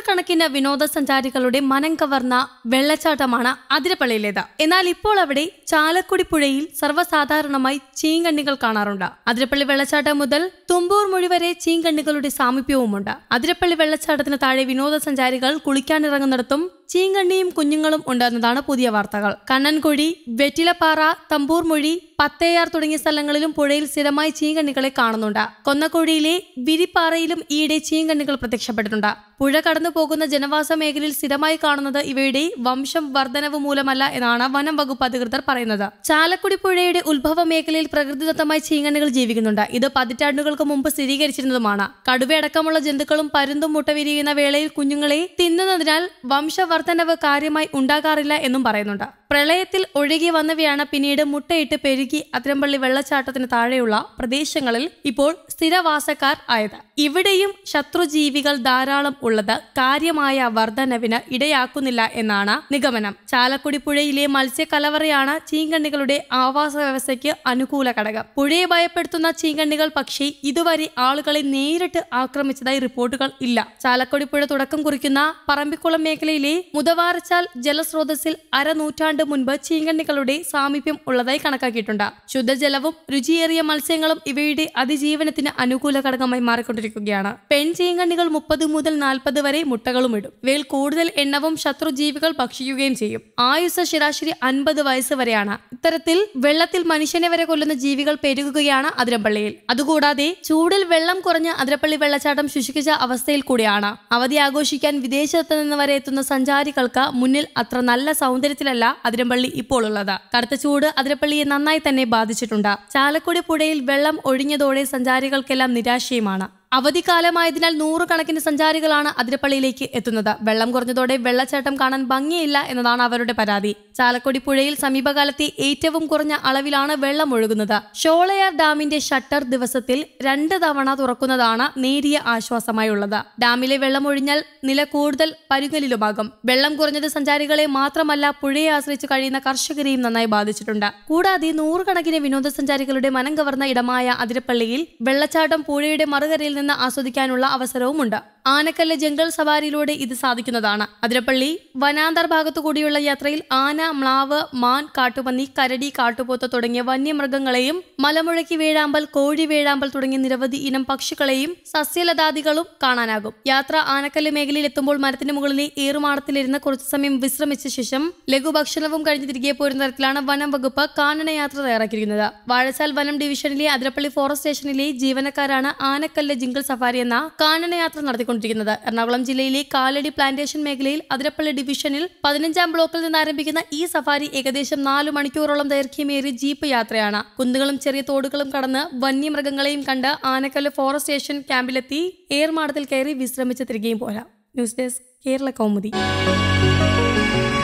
നൂറുകണക്കിന് വിനോദസഞ്ചാരികളുടെ മനം കവർന്ന വെള്ളച്ചാട്ടമാണ് അതിരപ്പള്ളിയിലേത്. എന്നാൽ ഇപ്പോൾ അവിടെ ചാലക്കുടി പുഴയിൽ സർവ്വസാധാരണമായി ചീങ്കണ്ണികൾ കാണാറുണ്ട്. അതിരപ്പള്ളി വെള്ളച്ചാട്ടം മുതൽ തുമ്പൂർ മൊഴി വരെ ചീങ്കണ്ണികളുടെ സാമീപ്യവുമുണ്ട്. അതിരപ്പള്ളി വെള്ളച്ചാട്ടത്തിന് താഴെ വിനോദസഞ്ചാരികൾ കുളിക്കാനിറങ്ങുന്നിടത്തും ചീങ്കണ്ണിയും കുഞ്ഞുങ്ങളും ഉണ്ടെന്നതാണ് പുതിയ വാർത്തകൾ. കണ്ണൻകുഴി, വെറ്റിലപ്പാറ, തമ്പൂർ മൊഴി, പത്തേയാർ തുടങ്ങിയ സ്ഥലങ്ങളിലും പുഴയിൽ സ്ഥിരമായി ചീങ്കണ്ണികളെ കാണുന്നുണ്ട്. കൊന്നക്കുഴിയിലെ വിരിപ്പാറയിലും ഈയിടെ ചീങ്കണ്ണികൾ പ്രത്യക്ഷപ്പെട്ടിട്ടുണ്ട്. പുഴ കടന്നു പോകുന്ന ജനവാസ മേഖലയിൽ സ്ഥിരമായി കാണുന്നത് ഇവയുടെ വംശം വർധനവ് മൂലമല്ല എന്നാണ് വനം വകുപ്പ് അധികൃതർ പറയുന്നത്. ചാലക്കുടി പുഴയുടെ ഉത്ഭവ മേഖലയിൽ പ്രകൃതിദത്തമായി ചീങ്കണ്ണികൾ ജീവിക്കുന്നുണ്ട്. ഇത് പതിറ്റാണ്ടുകൾക്ക് മുമ്പ് സ്ഥിരീകരിച്ചിരുന്നതുമാണ്. കടുവയടക്കമുള്ള ജന്തുക്കളും പരുന്തും മുട്ട വിരിയുന്ന വേളയിൽ കുഞ്ഞുങ്ങളെ തിന്നുന്നതിനാൽ വംശവർധനവ് കാര്യമായി ഉണ്ടാകാറില്ല എന്നും പറയുന്നുണ്ട്. പ്രളയത്തിൽ ഒഴുകി വന്നവയാണ് പിന്നീട് മുട്ടയിട്ട് പെരുകി അതിരപ്പള്ളി വെള്ളച്ചാട്ടത്തിന് താഴെയുള്ള പ്രദേശങ്ങളിൽ ഇപ്പോൾ സ്ഥിരവാസക്കാർ ആയത്. ഇവിടെയും ശത്രുജീവികൾ ധാരാളം ഉള്ളത് കാര്യമായ വർധനവിന് ഇടയാക്കുന്നില്ല എന്നാണ് നിഗമനം. ചാലക്കുടി പുഴയിലെ മത്സ്യക്കലവറയാണ് ചീങ്കണ്ണികളുടെ ആവാസ വ്യവസ്ഥയ്ക്ക് അനുകൂല ഘടകം. പുഴയെ ഭയപ്പെടുത്തുന്ന ചീങ്കണ്ണികൾ പക്ഷേ ഇതുവരെ ആളുകളെ നേരിട്ട് ആക്രമിച്ചതായി റിപ്പോർട്ടുകൾ ഇല്ല. ചാലക്കുടി പുഴ തുടക്കം കുറിക്കുന്ന പറമ്പിക്കുളം മേഖലയിലെ മുതവാരച്ചാൽ ജലസ്രോതസ്സിൽ അരനൂറ്റാണ്ട് മുൻപ് ചീങ്കണ്ണികളുടെ സാമീപ്യം ഉള്ളതായി കണക്കാക്കിയിട്ടുണ്ട്. ശുദ്ധജലവും രുചിയേറിയ മത്സ്യങ്ങളും ഇവയുടെ അതിജീവനത്തിന് അനുകൂല ഘടകമായി മാറിക്കൊണ്ടിരിക്കുകയാണ്. പെൺചീങ്കണ്ണികൾ 30 മുതൽ 40 വരെ മുട്ടകളും ഇടും. ഇവയിൽ കൂടുതൽ എണ്ണവും ശത്രുജീവികൾ ഭക്ഷിക്കുകയും ചെയ്യും. ആയുസ് ശരാശരി 50 വയസ്സ് വരെയാണ്. ഇത്തരത്തിൽ വെള്ളത്തിൽ മനുഷ്യനെ വരെ കൊല്ലുന്ന ജീവികൾ പെരുകുകയാണ് അതിരപ്പള്ളിയിൽ. അതുകൂടാതെ ചൂടിൽ വെള്ളം കുറഞ്ഞ അതിരപ്പള്ളി വെള്ളച്ചാട്ടം ശുഷ്കിച്ച അവസ്ഥയിൽ കൂടിയാണ്. അവധി ആഘോഷിക്കാൻ വിദേശത്ത് നിന്ന് വരെ എത്തുന്ന സഞ്ചാരികൾക്ക് മുന്നിൽ അത്ര നല്ല സൗന്ദര്യത്തിലല്ല അതിരപ്പള്ളി ഇപ്പോൾ ഉള്ളത്. കടുത്ത ചൂട് അതിരപ്പള്ളിയെ നന്നായി തന്നെ ബാധിച്ചിട്ടുണ്ട്. ചാലക്കുടി പുഴയിൽ വെള്ളം ഒഴിഞ്ഞതോടെ സഞ്ചാരികൾക്കെല്ലാം നിരാശയുമാണ്. അവധിക്കാലമായതിനാൽ നൂറുകണക്കിന് സഞ്ചാരികളാണ് അതിരപ്പള്ളിയിലേക്ക് എത്തുന്നത്. വെള്ളം കുറഞ്ഞതോടെ വെള്ളച്ചാട്ടം കാണാൻ ഭംഗിയില്ല എന്നതാണ് അവരുടെ പരാതി. ചാലക്കുടി പുഴയിൽ സമീപകാലത്തെ ഏറ്റവും കുറഞ്ഞ അളവിലാണ് വെള്ളം ഒഴുകുന്നത്. ഷോളയാർ ഡാമിന്റെ ഷട്ടർ ദിവസത്തിൽ 2 തവണ തുറക്കുന്നതാണ് നേരിയ ആശ്വാസമായുള്ളത്. ഡാമിലെ വെള്ളം ഒഴിഞ്ഞാൽ നില കൂടുതൽ പരുങ്ങലിലുമാകും. വെള്ളം കുറഞ്ഞത് സഞ്ചാരികളെ മാത്രമല്ല പുഴയെ ആശ്രയിച്ച് കഴിയുന്ന കർഷകരെയും നന്നായി ബാധിച്ചിട്ടുണ്ട്. കൂടാതെ നൂറുകണക്കിന് വിനോദസഞ്ചാരികളുടെ മനം കവർന്ന ഇടമായ അതിരപ്പള്ളിയിൽ വെള്ളച്ചാട്ടം പുഴയുടെ മറുകരയിൽ നിന്ന് ആസ്വദിക്കാനുള്ള അവസരവുമുണ്ട്. ആനക്കല്ല് ജംഗിൾ സവാരിയിലൂടെ ഇത് സാധിക്കുന്നതാണ്. അതിരപ്പള്ളി വനാന്തർ ഭാഗത്തുകൂടിയുള്ള യാത്രയിൽ ആന, മ്ലാവ്, മാൻ, കാട്ടുപന്നി, കരടി, കാട്ടുപോത്ത് തുടങ്ങിയ വന്യമൃഗങ്ങളെയും മലമുഴക്കി വേഴാമ്പൽ, കോഴി വേഴാമ്പൽ തുടങ്ങിയ നിരവധി ഇനം പക്ഷികളെയും സസ്യലതാദികളും കാണാനാകും. യാത്ര ആനക്കല്ല് മേഖലയിൽ എത്തുമ്പോൾ മരത്തിന് മുകളിലെ ഏറുമാടത്തിലിരുന്ന് കുറച്ചു സമയം വിശ്രമിച്ച ശേഷം ലഘുഭക്ഷണവും കഴിഞ്ഞ് തിരികെ പോരുന്ന തരത്തിലാണ് വനം വകുപ്പ് കാനനയാത്ര തയ്യാറാക്കിയിരിക്കുന്നത്. വാഴച്ചാൽ വനം ഡിവിഷനിലെ അതിരപ്പള്ളി ഫോറസ്റ്റ് സ്റ്റേഷനിലെ ജീവനക്കാരാണ് ആനക്കല്ല് ജിംഗിൾ സഫാരി എന്ന കാനനയാത്ര നടത്തിക്കൊണ്ടിരിക്കുന്നത്. എറണാകുളം ജില്ലയിലെ കാലടി പ്ലാന്റേഷൻ മേഖലയിൽ അതിരപ്പള്ളി ഡിവിഷനിൽ 15-ാം ബ്ലോക്കിൽ നിന്ന് ആരംഭിക്കുന്ന ഈ സഫാരി ഏകദേശം 4 മണിക്കൂറോളം ദൈർഘ്യമേറിയ ജീപ്പ് യാത്രയാണ്. കുന്നുകളും ചെറിയ തോടുകളും കടന്ന് വന്യമൃഗങ്ങളെയും കണ്ട് ആനക്കല്ല് ഫോറസ്റ്റ് സ്റ്റേഷൻ ക്യാമ്പിലെത്തി ഏർമാടത്തിൽ കയറി വിശ്രമിച്ച് തിരികെയും പോരാം. News desk, Kerala Kaumudi.